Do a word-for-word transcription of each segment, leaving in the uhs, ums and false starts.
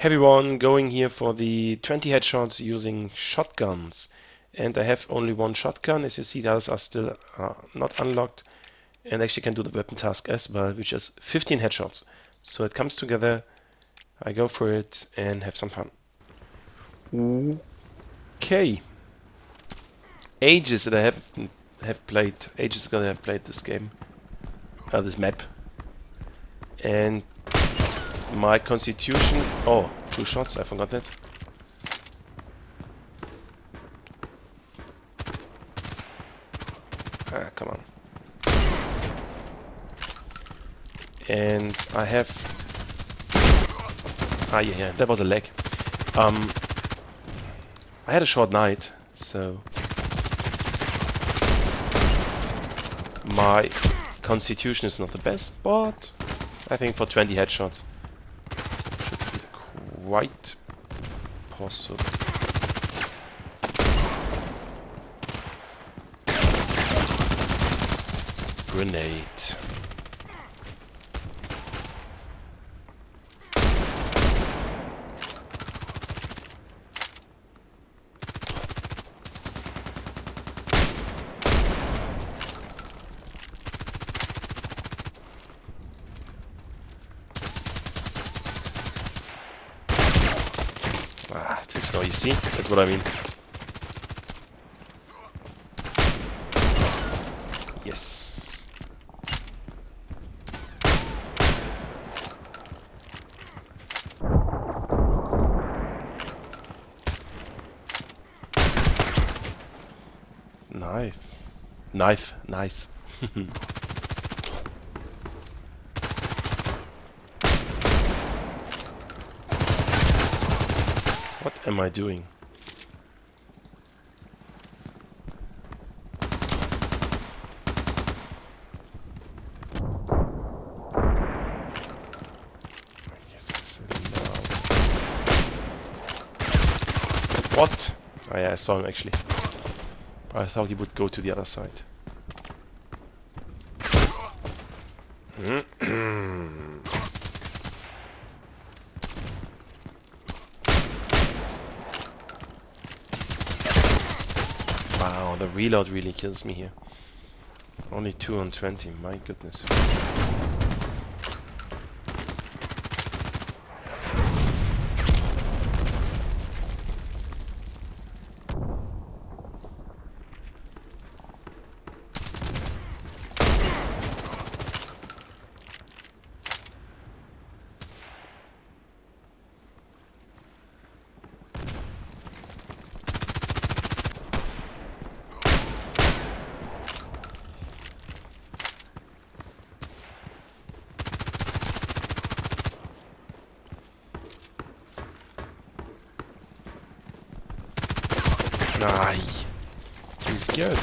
Heavy one going here for the twenty headshots using shotguns. And I have only one shotgun. As you see, the others are still uh, not unlocked. And actually can do the weapon task as well, which is fifteen headshots. So it comes together. I go for it and have some fun. Okay. Ages that I have have played. Ages ago I have played this game. Uh, this map. And my constitution... Oh, two shots, I forgot that. Ah, come on. And I have... Ah, yeah, yeah, that was a lag. Um, I had a short night, so... My constitution is not the best, but... I think for twenty headshots should be quite possible. Grenade. Ah, too slow, you see? That's what I mean. Yes. Knife. Knife, nice. What am I doing? I guess it's What? Oh yeah, I saw him actually. I thought he would go to the other side. Wow, the reload really kills me here. Only two on twenty, my goodness. Ay, he's good.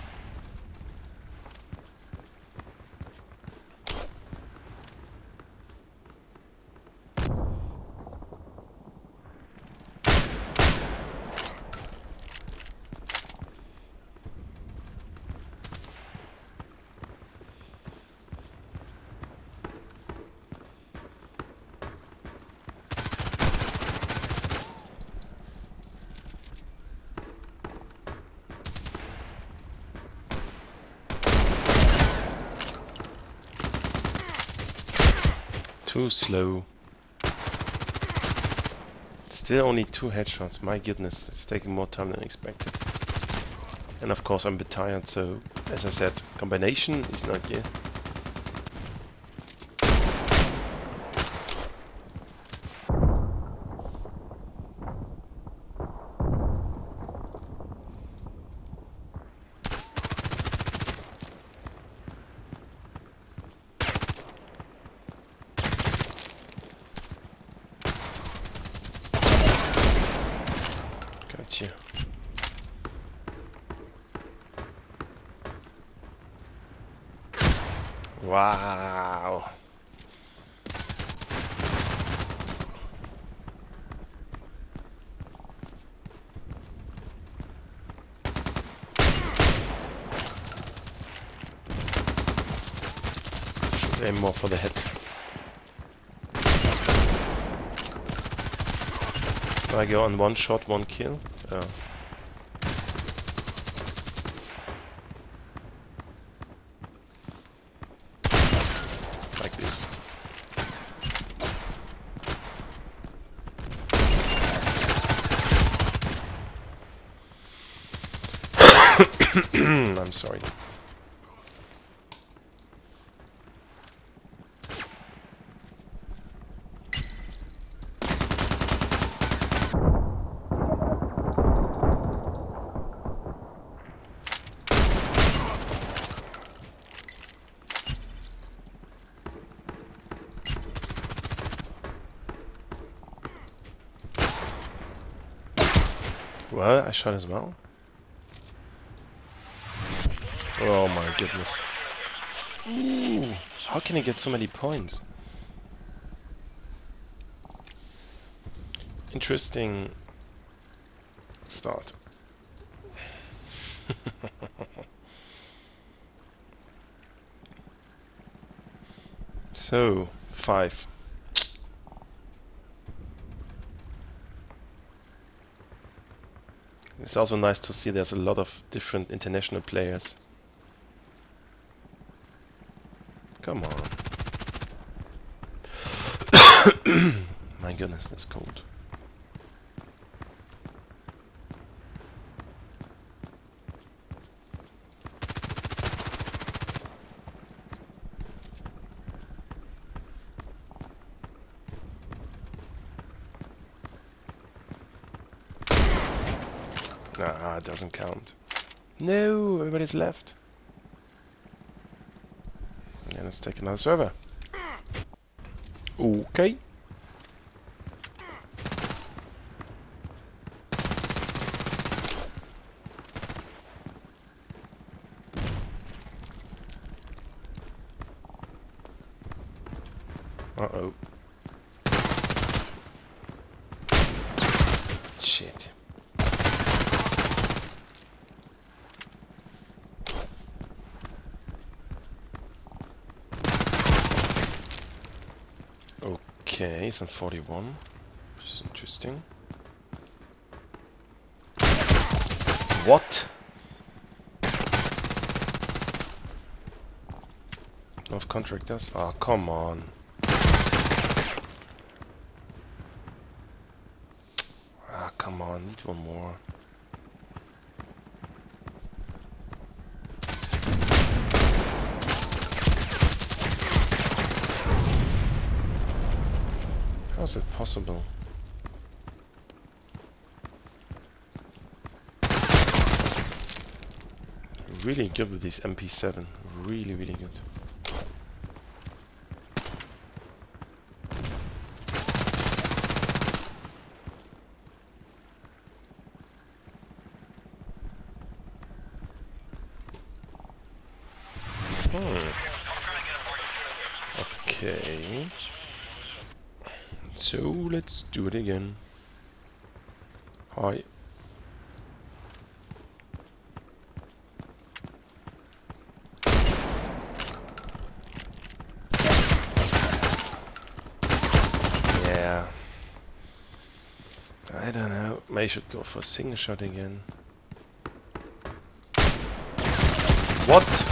Too slow. Still only two headshots, my goodness, it's taking more time than expected. And of course I'm a bit tired, so as I said, combination is not here. Gotcha. Wow. Should aim more for the head. I go on one shot, one kill. Oh. Like this. I'm sorry. Well, I shot as well. Oh my goodness. Ooh, how can he get so many points? Interesting start. So, five. It's also nice to see there's a lot of different international players. Come on. My goodness, that's cold. Ah, it doesn't count. No, everybody's left. Yeah, let's take another server. Okay. Uh-oh. Shit. Okay, it's on forty-one, which is interesting. What? North contractors? Oh, come on. Ah, come on, need one more. How is it possible? Really good with this M P seven. Really, really good. Hmm. Okay. So let's do it again. Hi. Yeah. I don't know. Maybe I should go for a single shot again. What?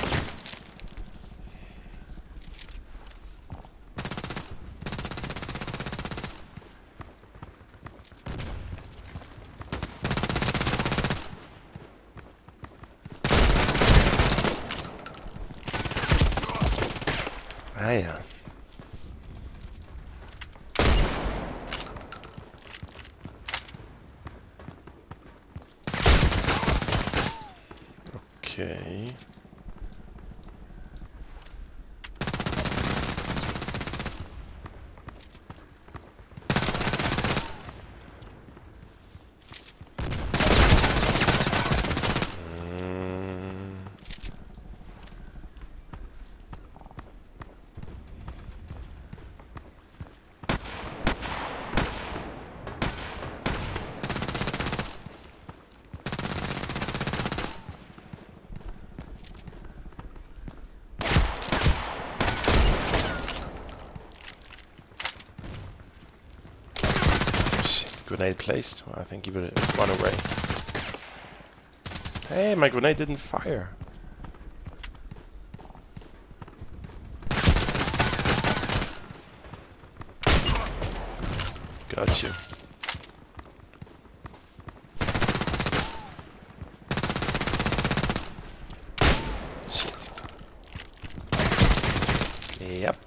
Ah ja. Okay. Grenade placed. Well, I think he will run away. Hey, my grenade didn't fire. Got you. Shit. Yep.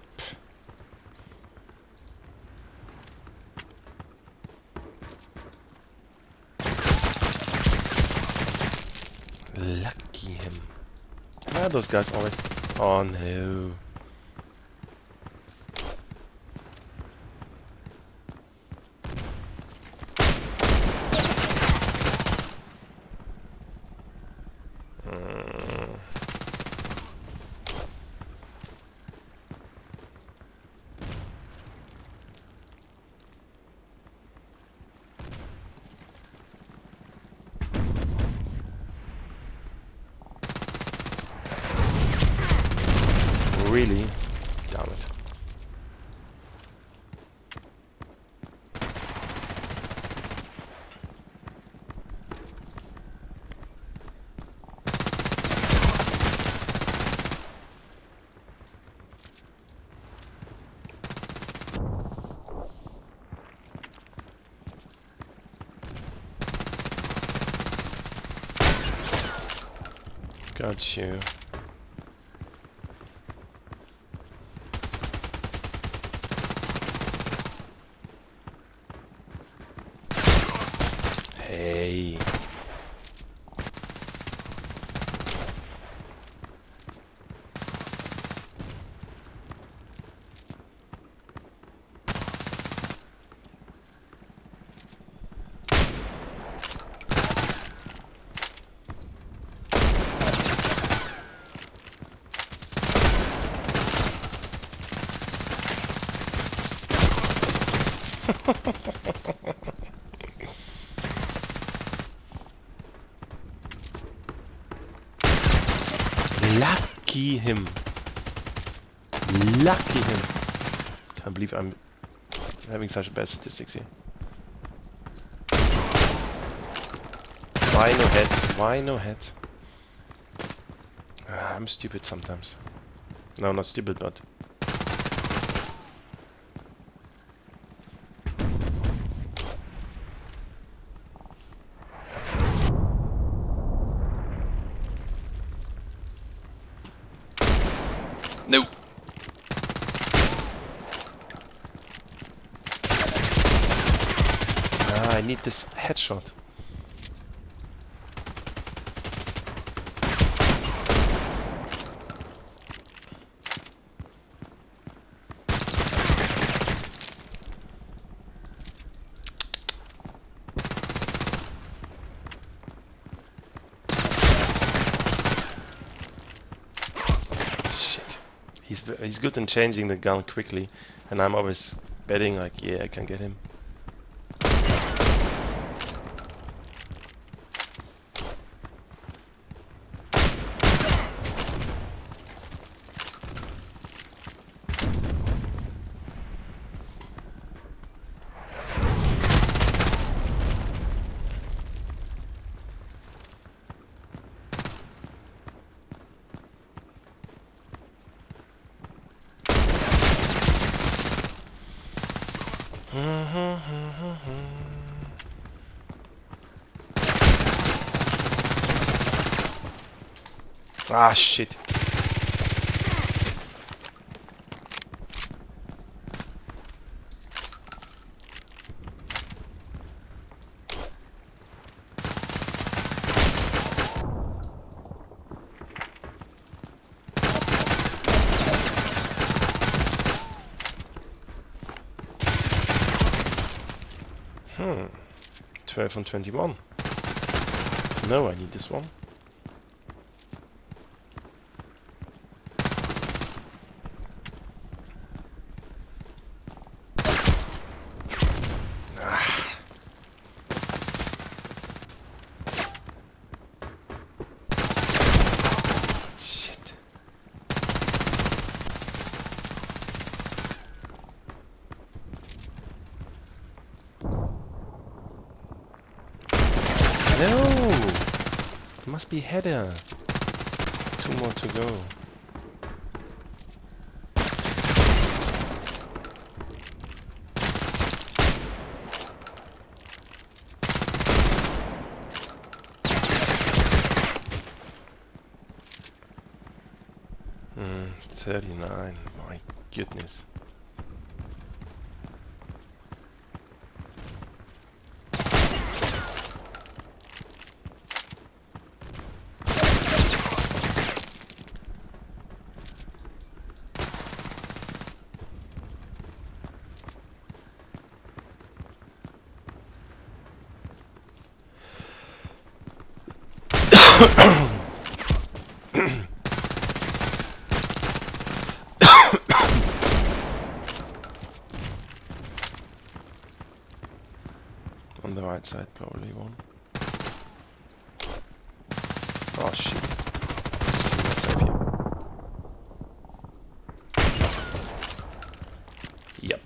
Lucky him. Ah, those guys always. Oh no. Really? Damn it. Got you. Hey. Lucky him. Lucky him. Can't believe I'm having such bad statistics here. Why no heads? Why no heads? Ah, I'm stupid sometimes. No, not stupid, but... No. Ah, I need this headshot. He's he's good in changing the gun quickly, and I'm always betting like, yeah, I can get him. Ah, shit. Hmm. twelve and twenty-one. No, I need this one. No! Must be header. Two more to go. Hmm, thirty-nine. My goodness. On the right side, probably one. Oh shit. Just keep myself here. Yep.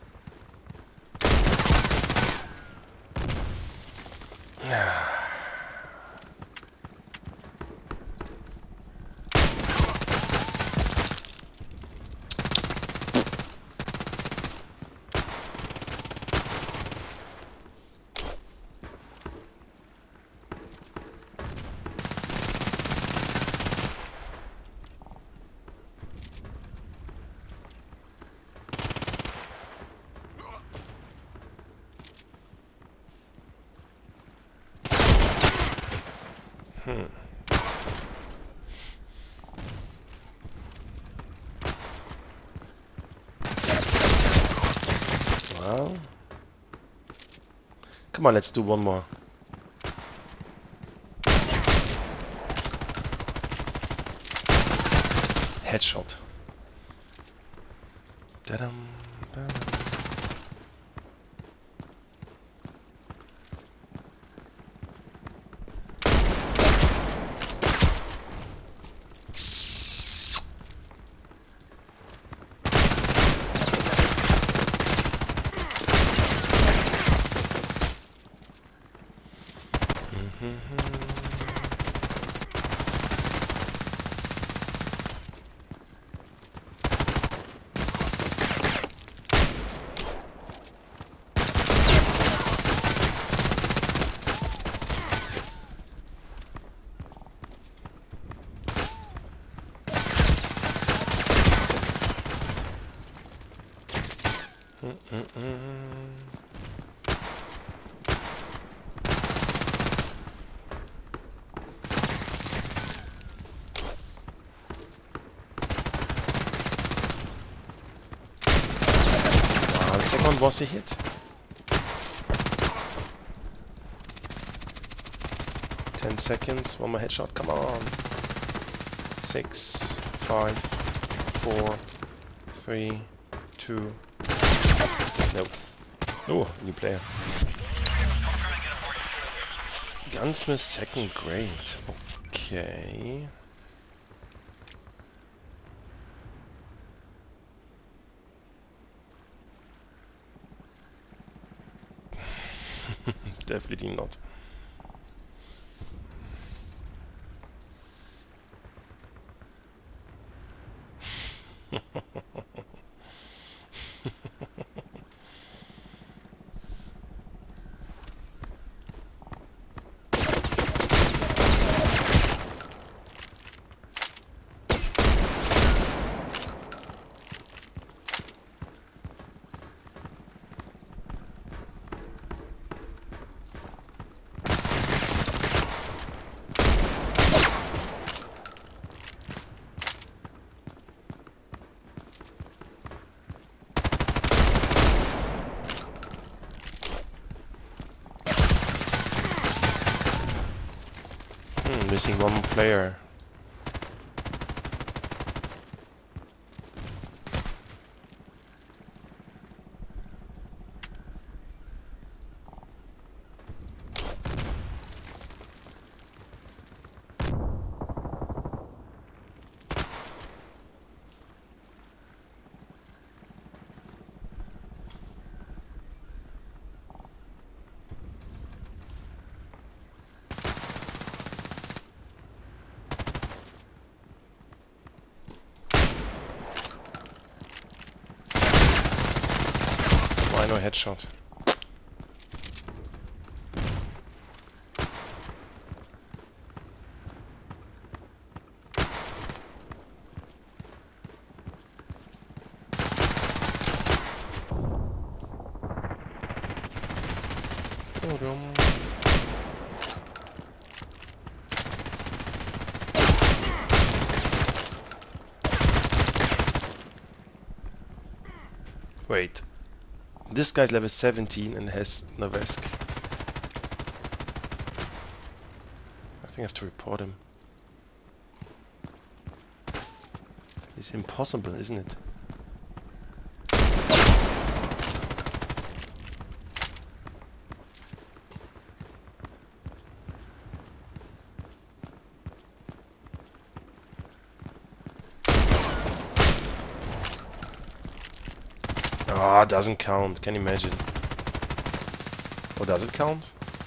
Hmm. Well, come on, let's do one more. Headshot. Da-dum, ba-dum. Second was a hit. Ten seconds, one more headshot, come on. Six, five, four, three, two. Nope. Oh, new player. Gunsmith second grade. Okay. Definitely not. Missing one player. my headshot. Wait, this guy's level seventeen and has Noveske. I think I have to report him. It's impossible, isn't it? Ah, oh, doesn't count. Can you imagine? Or does it count?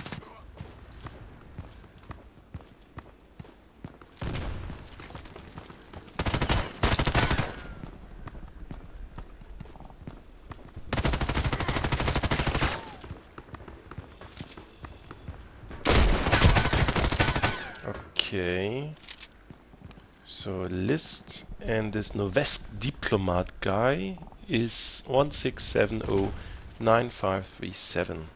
Okay. So list and this NovskeDiplomat guy is one six seven zero nine five three seven.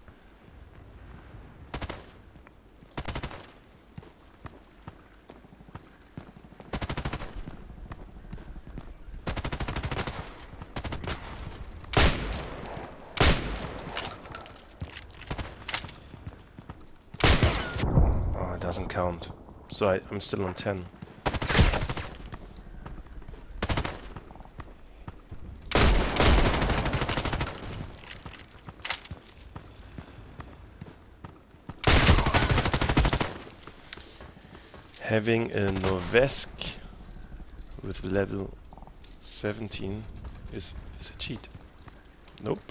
Oh, it doesn't count. So I, I'm still on ten. Having a Noveske with level seventeen is, is a cheat. Nope.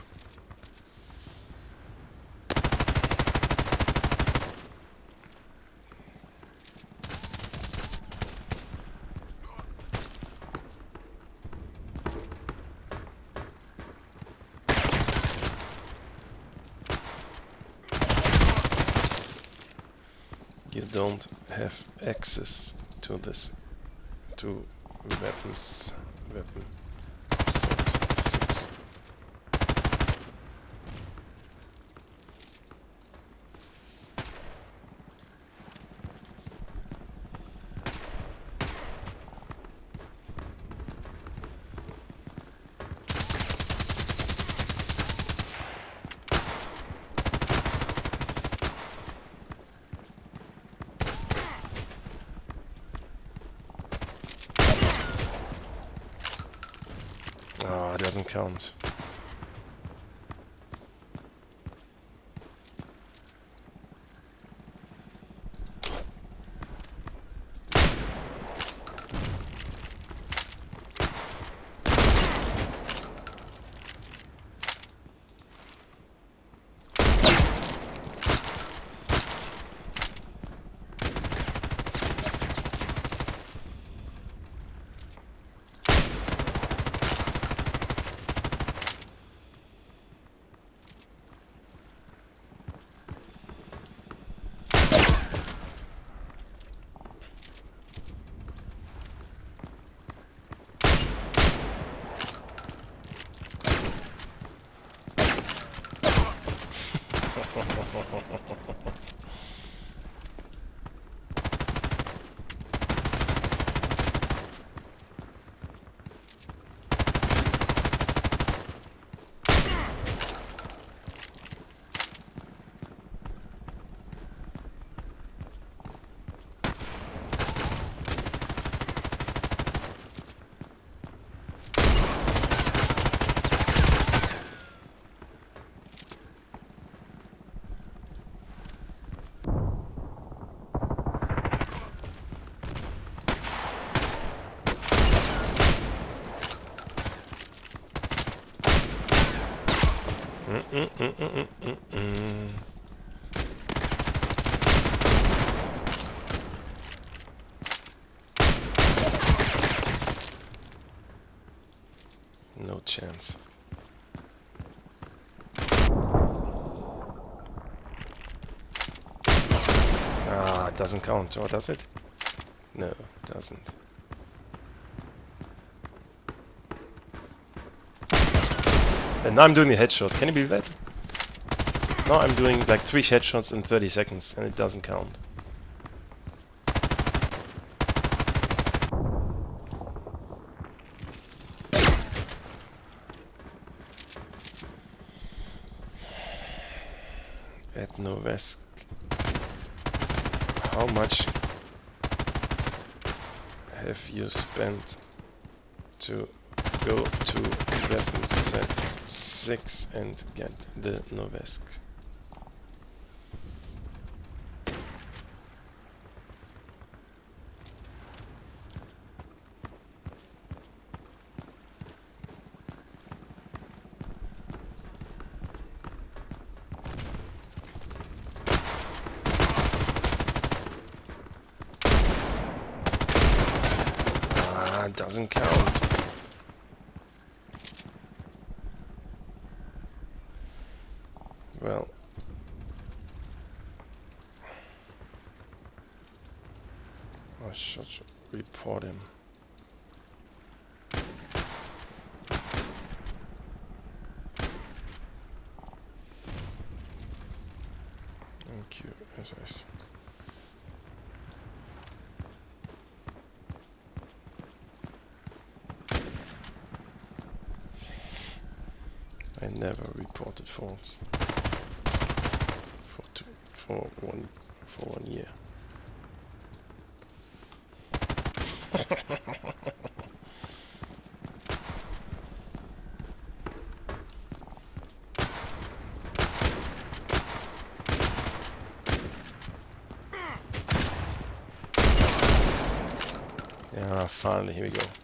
You don't have access to this, to weapons, weapon set six. Oh, it doesn't count. it doesn't count, or does it? No, it doesn't. And now I'm doing the headshot. Can you believe that? Now I'm doing like three headshots in thirty seconds, and it doesn't count. At Noveske, how much have you spent to go to weapon set six and get the Noveske? Doesn't count. Well, I should report him. Thank you. Yes, yes. I never reported faults for two, for one for one year. Yeah, finally, here we go.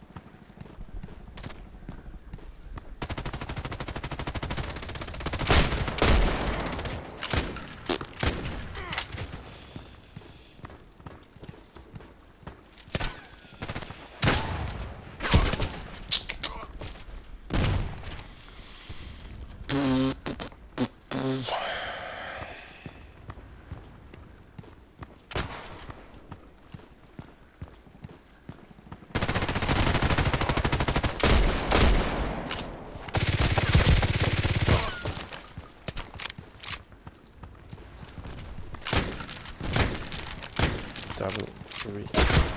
Double three.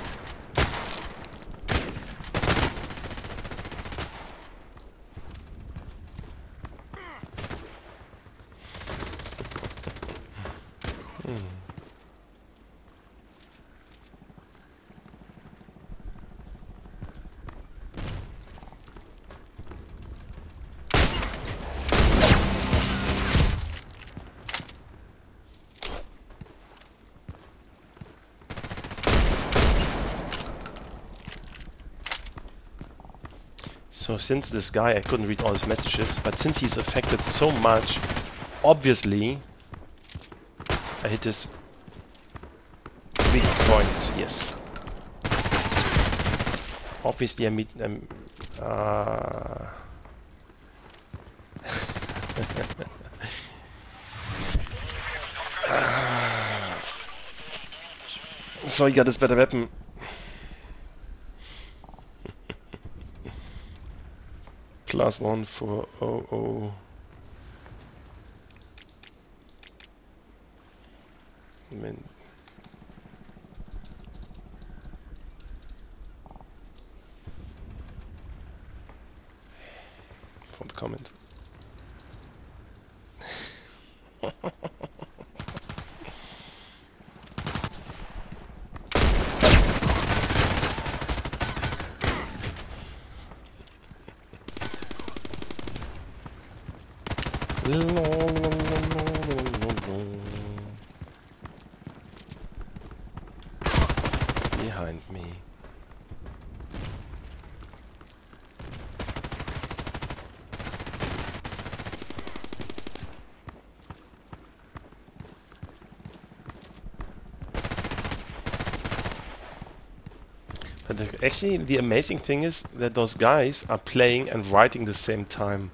hmm. So since this guy, I couldn't read all his messages, but since he's affected so much, obviously I hit his weak point, yes. Obviously I meet um, uh so he got his better weapon. Class one for oh oh. Min. For the comment. Behind me. But the, actually the amazing thing is that those guys are playing and writing the same time.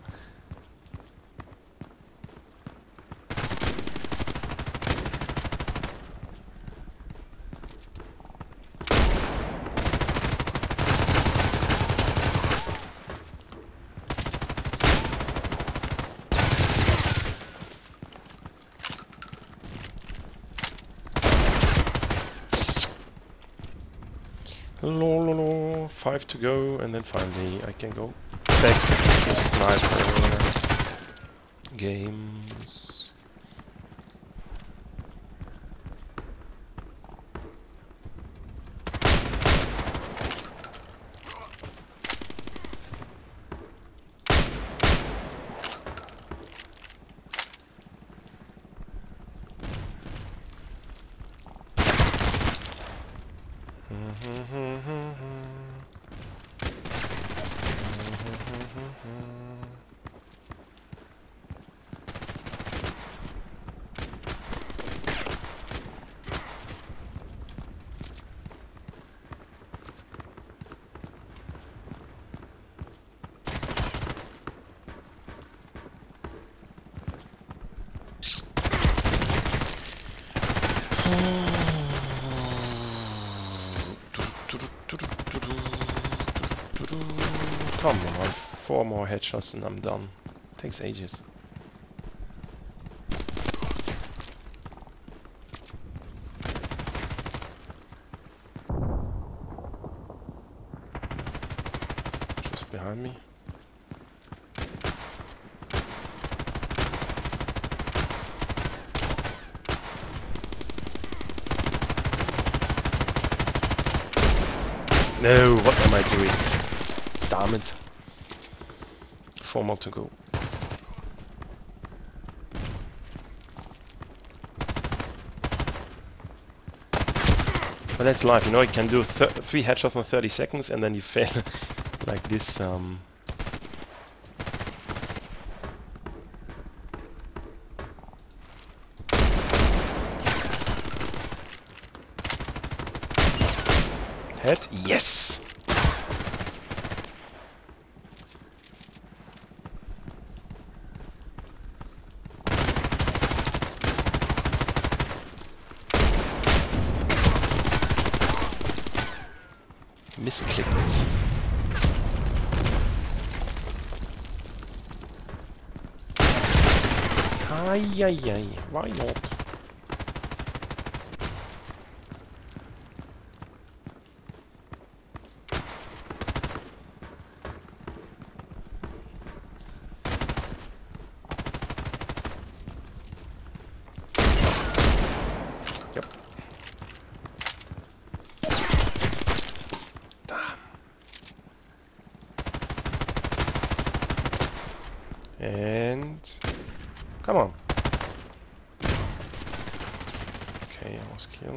Lololo, five to go, and then finally I can go back to sniper games. Come on, four more headshots and I'm done. Takes ages. Just behind me. No, what am I doing? Damn it. Four more to go. But that's life, you know, you can do th three headshots in thirty seconds and then you fail like this. Um Head? Yes! Misclicked. Ay, ay, ay. Why not? Yep. And come on. Okay, I was killed.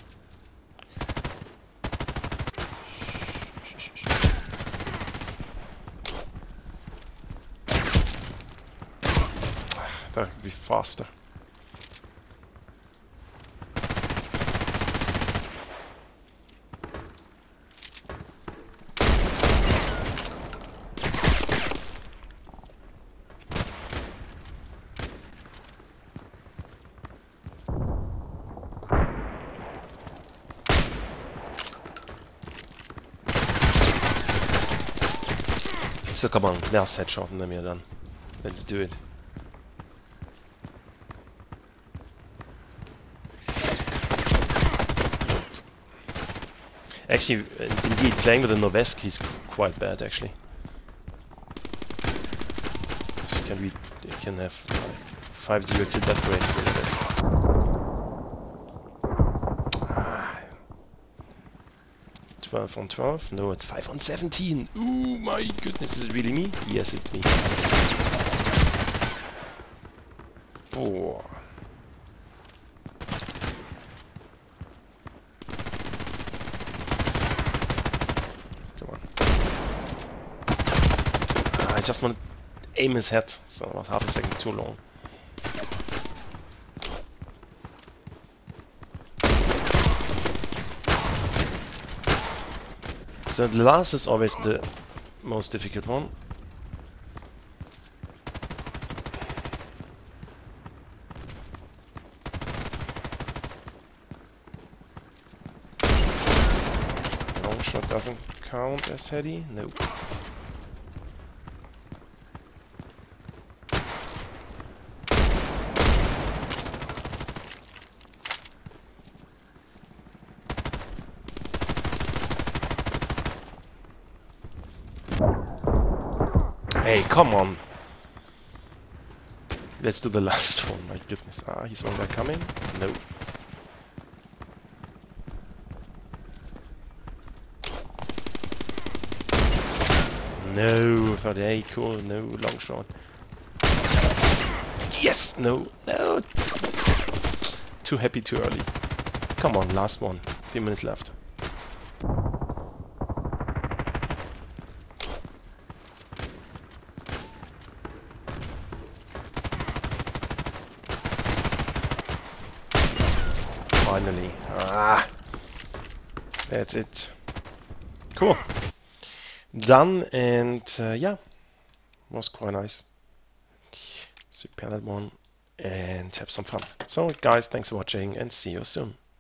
That would be faster. So come on, last headshot and then we're done. Let's do it. Actually, indeed, playing with the Noveske is quite bad, actually. So you can, read, you can have like five zero kill death rate for the best. twelve on twelve? No, it's five on seventeen! Ooh, my goodness, is it really me? Yes, it's me. Oh. I just want to aim his head, so it was half a second too long. So the last is always the most difficult one. Long shot doesn't count as heady? Nope. Hey, come on. Let's do the last one. My goodness. Ah, he's one guy coming? No. No, thirty-eight, cool. No, long shot. Yes! No, no! Too happy too early. Come on, last one. Few minutes left. Finally. Ah! That's it. Cool. Done, and uh, yeah, was quite nice. So repair that one and have some fun. So guys, thanks for watching and see you soon.